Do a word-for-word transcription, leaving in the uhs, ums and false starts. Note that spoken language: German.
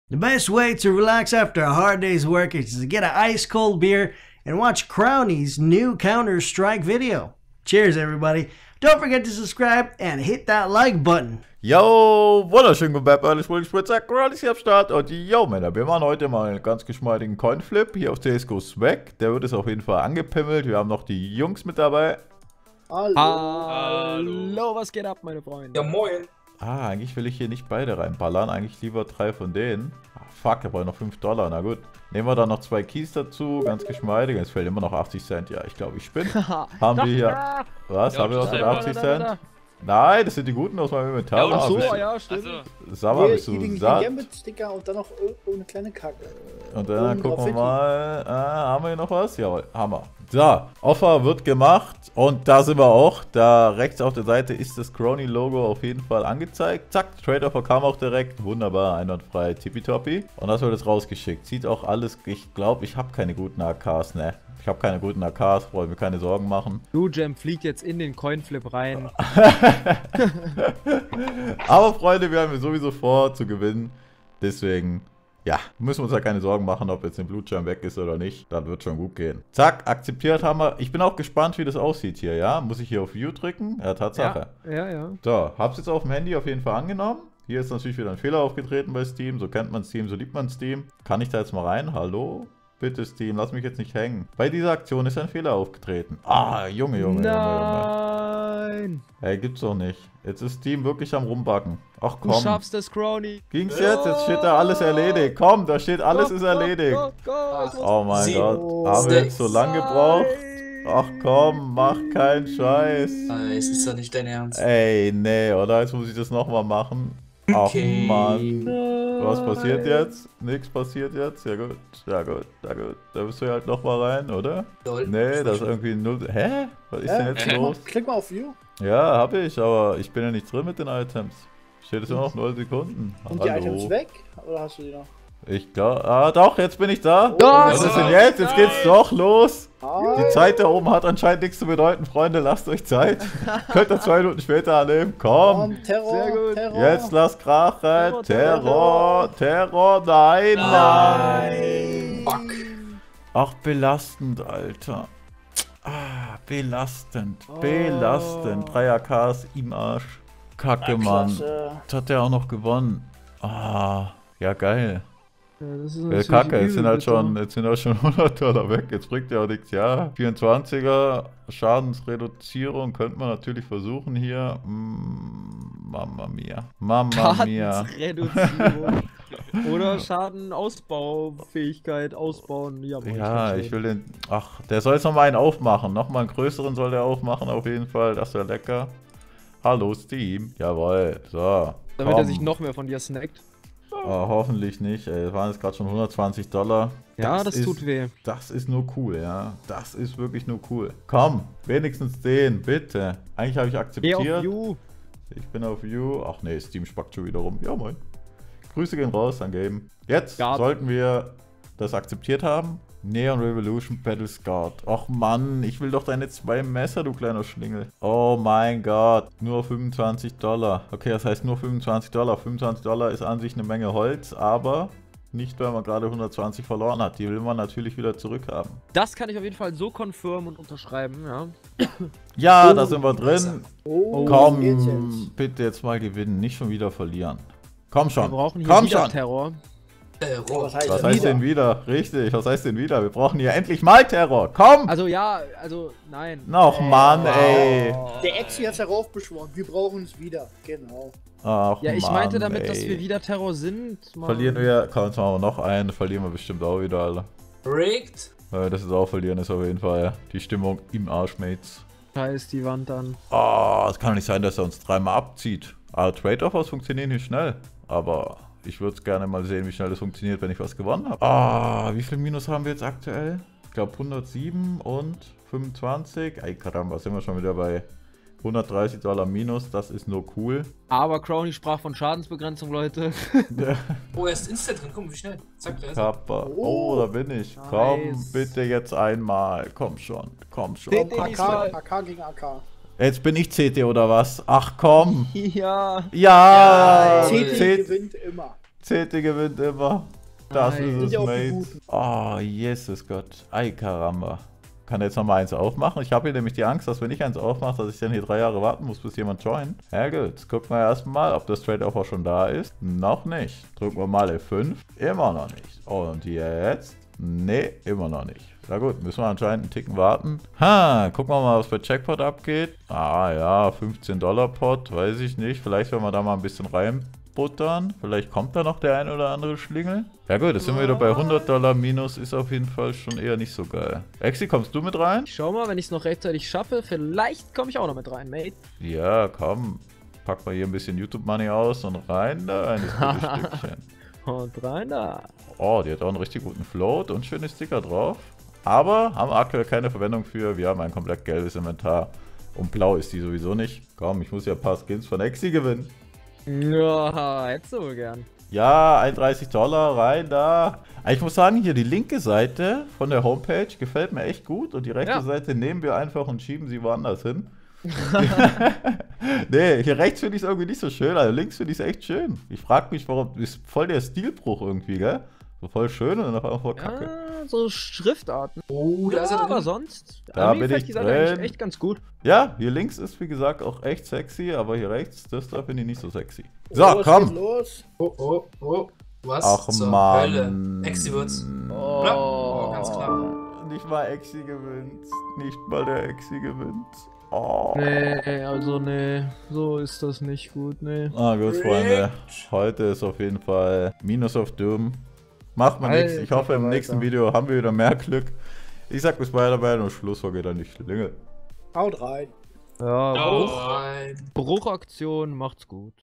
The best way to relax after a hard day's work is to get an ice cold beer and watch Crowny's new Counter-Strike video. Cheers, everybody. Don't forget to subscribe and hit that like button. Yo, wunderschönen guten Tag, alles wohl, ich bin Crowny hier am Start und yo, Männer, wir machen heute mal einen ganz geschmeidigen Coinflip hier auf C S G O Swag. Der wird es auf jeden Fall angepimmelt, wir haben noch die Jungs mit dabei. Hallo. Hallo, was geht ab, meine Freunde? Ja, moin. Ah, eigentlich will ich hier nicht beide reinballern, eigentlich lieber drei von denen. Ah, fuck, ich brauche noch fünf Dollar, na gut. Nehmen wir dann noch zwei Keys dazu, ganz geschmeidig. Es fehlt immer noch achtzig Cent, ja, ich glaube, ich bin. Haben wir hier... Was, Ja, haben wir noch da, mit da, achtzig da, da, da. Cent? Nein, das sind die guten aus meinem Inventar. Ja, ach so, Bist du- ja, stimmt. Also, Sag mal, Hier, bist hier du den satt? Gambit-Sticker und dann noch irgendeine kleine Kacke. Und dann Oben gucken wir drauf mal, ah, haben wir hier noch was? Jawohl, Hammer. So, Offer wird gemacht und da sind wir auch. Da rechts auf der Seite ist das Crowny-Logo auf jeden Fall angezeigt. Zack, Trade-Offer kam auch direkt. Wunderbar, einwandfrei, tippitoppi. Und das wird jetzt rausgeschickt. Sieht auch alles, ich glaube, ich habe keine guten A Ks, ne? Ich habe keine guten A Ks, brauche mir keine Sorgen machen. Du, Jam, fliegt jetzt in den Coinflip rein. Aber Freunde, wir haben hier sowieso vor zu gewinnen. Deswegen, ja, müssen wir uns ja keine Sorgen machen, ob jetzt ein Blutschirm weg ist oder nicht. Das wird schon gut gehen. Zack, akzeptiert haben wir. Ich bin auch gespannt, wie das aussieht hier, ja? Muss ich hier auf View drücken? Ja, Tatsache. Ja, ja, ja. So, hab's jetzt auf dem Handy auf jeden Fall angenommen. Hier ist natürlich wieder ein Fehler aufgetreten bei Steam. So kennt man Steam, so liebt man Steam. Kann ich da jetzt mal rein? Hallo? Bitte Steam, lass mich jetzt nicht hängen. Bei dieser Aktion ist ein Fehler aufgetreten. Ah, Junge, Junge, Junge, Junge. Nein! Ey, gibt's doch nicht. Jetzt ist Steam wirklich am Rumbacken. Ach Du komm. schaffst es, Crowny. Ging's jetzt? Jetzt steht da alles erledigt. Komm, da steht alles Go, ist go, erledigt. go, go, ich muss- Oh mein Sieben, Gott. Haben wir jetzt so lange gebraucht? Ach komm, mach keinen Scheiß. Ah, es ist doch nicht dein Ernst. Ey, nee, oder? Jetzt muss ich das nochmal machen. Ach Okay. Mann. Was passiert jetzt? Nix passiert jetzt? Ja gut, ja gut, ja gut. Da bist du ja halt nochmal rein, oder? Lol. Nee, das ist irgendwie null. Hä? Was ist Hä? denn jetzt Klick mal, los? klick mal auf View. Ja, hab ich, aber ich bin ja nicht drin mit den Items. Steht es immer noch null Sekunden. Und die Hallo. Items weg? Oder hast du die noch? Ich glaube, ah doch, jetzt bin ich da. Ja, Was ist denn nein, jetzt? Jetzt geht's doch los. Ah, Die Zeit da oben hat anscheinend nichts zu bedeuten, Freunde. Lasst euch Zeit. Könnt ihr zwei Minuten später annehmen. Komm. komm, Terror, Sehr gut. Terror. Jetzt lass krachen. Terror, Terror, Terror, nein, nein. Fuck. Ach, belastend, Alter. Ah, belastend. Oh. Belastend. drei A Ks im Arsch. Kacke, Ja, Mann. klasse. Jetzt hat der auch noch gewonnen. Ah, ja geil. Ja, das ist Ja, natürlich Kacke, jetzt sind übel halt schon, bitter. jetzt sind halt schon hundert Dollar weg. Jetzt bringt ja auch nichts. Ja, vierundzwanziger Schadensreduzierung könnte man natürlich versuchen hier. Mm, Mamma mia. Mamma mia. Schadensreduzierung. Oder Schadenausbaufähigkeit ausbauen. Ja, wollte Ja, schon ich sehen. will den. Ach, der soll jetzt nochmal einen aufmachen. Nochmal einen größeren soll der aufmachen, auf jeden Fall. Das wäre lecker. Hallo Steam. Jawohl. So. Damit komm. er sich noch mehr von dir snackt. Ah, hoffentlich nicht. Ey, das waren jetzt gerade schon hundertzwanzig Dollar. Ja, das ist, tut weh. Das ist nur cool, ja. Das ist wirklich nur cool. Komm, wenigstens den, bitte. Eigentlich habe ich Geh auf akzeptiert. You. Ich bin auf You. Ach nee, Steam spackt schon wieder rum. Ja, moin. Grüße gehen raus an Game. Jetzt Ja. sollten wir das akzeptiert haben. Neon Revolution Battle Scarred. Ach Mann, ich will doch deine zwei Messer, du kleiner Schlingel. Oh mein Gott, nur fünfundzwanzig Dollar. Okay, das heißt nur fünfundzwanzig Dollar. fünfundzwanzig Dollar ist an sich eine Menge Holz, aber nicht, weil man gerade hundertzwanzig verloren hat. Die will man natürlich wieder zurückhaben. Das kann ich auf jeden Fall so confirmen und unterschreiben, ja. Ja, Oh, da sind wir drin. Oh, Komm, geht's jetzt. bitte jetzt mal gewinnen, nicht schon wieder verlieren. Komm Wir schon, brauchen hier komm wieder schon. Terror. Terror. Was heißt, Was wieder? heißt denn wieder? Richtig, was heißt denn wieder? Wir brauchen hier endlich mal Terror. Komm! Also ja, also nein. Noch Mann, ey. Der Exi hat heraufbeschworen. Wir brauchen es wieder. Genau. Ach, Ja, ich Mann, meinte damit, ey. dass wir wieder Terror sind. Mann. Verlieren wir, komm, jetzt machen wir noch einen, verlieren wir bestimmt auch wieder alle. Rigged. Weil das ist auch verlieren, ist auf jeden Fall die Stimmung im Arsch, Mates. Scheiß die Wand an. Oh, es kann doch nicht sein, dass er uns dreimal abzieht. Aber Trade-Offers funktionieren nicht schnell. Aber ich würde gerne mal sehen, wie schnell das funktioniert, wenn ich was gewonnen habe. Ah, wie viel Minus haben wir jetzt aktuell? Ich glaube hundertsieben und fünfundzwanzig. Ey, Karamba, sind wir schon wieder bei hundertdreißig Dollar Minus. Das ist nur cool. Aber Crowny sprach von Schadensbegrenzung, Leute. Oh, er ist Insta drin. Guck mal, wie schnell. Zack, da ist er. Kappa. Oh. Oh, da bin ich. Komm, Nice. bitte jetzt einmal. Komm schon, komm schon. Den- den- A K, diesmal. A K gegen A K. Jetzt bin ich C T oder was? Ach komm. Ja. Ja, C T C T. gewinnt immer. Zehnte gewinnt immer. Das Nein. ist Sind es, ja auch die Mates. Guten. Oh, Jesus Gott. Ei, Karamba. Kann jetzt noch mal eins aufmachen? Ich habe hier nämlich die Angst, dass wenn ich eins aufmache, dass ich dann hier drei Jahre warten muss, bis jemand joint. Ja gut, gucken wir erstmal, ob das Trade Offer schon da ist. Noch nicht. Drücken wir mal F fünf. Immer noch nicht. Und jetzt? Nee, immer noch nicht. Na gut, müssen wir anscheinend einen Ticken warten. Ha, gucken wir mal, was bei Jackpot abgeht. Ah ja, fünfzehn Dollar Pot, weiß ich nicht. Vielleicht werden wir da mal ein bisschen reinbuttern. Vielleicht kommt da noch der ein oder andere Schlingel. Ja gut, jetzt sind wir wieder bei hundert Dollar minus. Ist auf jeden Fall schon eher nicht so geil. Exi, kommst du mit rein? Ich schau mal, wenn ich es noch rechtzeitig schaffe, vielleicht komme ich auch noch mit rein, Mate. Ja, komm. Pack mal hier ein bisschen YouTube-Money aus und rein da ein gutes Stückchen. Und rein da. Oh, die hat auch einen richtig guten Float und schöne Sticker drauf. Aber haben aktuell keine Verwendung für. Wir haben ein komplett gelbes Inventar. Und blau ist die sowieso nicht. Komm, ich muss ja ein paar Skins von Exi gewinnen. Ja, hättest du wohl gern. Ja, einunddreißig Dollar, rein da. Aber ich muss sagen, hier die linke Seite von der Homepage gefällt mir echt gut. Und die rechte Ja. Seite nehmen wir einfach und schieben sie woanders hin. Nee, hier rechts finde ich es irgendwie nicht so schön. Also links finde ich es echt schön. Ich frage mich, warum. Ist voll der Stilbruch irgendwie, gell? So voll schön und dann auf einmal voll kacke. Ja, so Schriftarten. Oh, da ist er Ja, aber drin. sonst. Da irgendwie bin gefällt ich die Seite eigentlich drin. echt ganz gut. Ja, hier links ist wie gesagt auch echt sexy, aber hier rechts, das da finde ich nicht so sexy. So, Oh, es geht komm! los. Oh, oh, oh. Was Ach zur Mann. Hölle? Exi wird's. Knapp. Oh, ganz knapp. Nicht mal Exi gewinnt. Nicht mal der Exi gewinnt. Oh. Nee, also nee, so ist das nicht gut, nee. Ah gut, Freunde. Heute ist auf jeden Fall Minus of Doom. Macht man nichts. Ich Alter, hoffe, im Alter. nächsten Video haben wir wieder mehr Glück. Ich sag bis bald dabei und Schlusswort geht dann die Schlinge. Haut rein. Ja, Oh, Bruch, rein. Bruchaktion macht's gut.